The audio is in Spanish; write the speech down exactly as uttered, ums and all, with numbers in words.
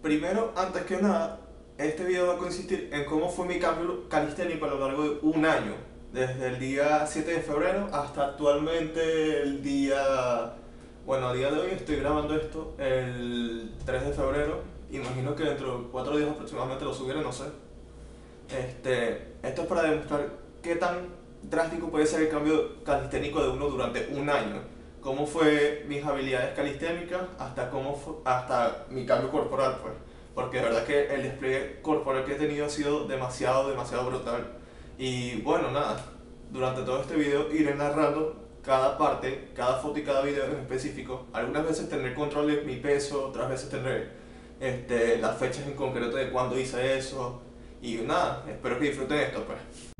Primero, antes que nada, este video va a consistir en cómo fue mi cambio calisténico a lo largo de un año, desde el día siete de febrero hasta actualmente el día, bueno, a día de hoy estoy grabando esto el tres de febrero, imagino que dentro de cuatro días aproximadamente lo subiré, no sé. Este, esto es para demostrar qué tan drástico puede ser el cambio calisténico de uno durante un año. Cómo fue mis habilidades calisténicas hasta, cómo fue- hasta mi cambio corporal, pues. Porque de verdad que el despliegue corporal que he tenido ha sido demasiado, demasiado brutal. Y bueno, nada, durante todo este video iré narrando cada parte, cada foto y cada video en específico. Algunas veces tendré control de mi peso, otras veces tendré este, las fechas en concreto de cuándo hice eso. Y nada, espero que disfruten esto, pues.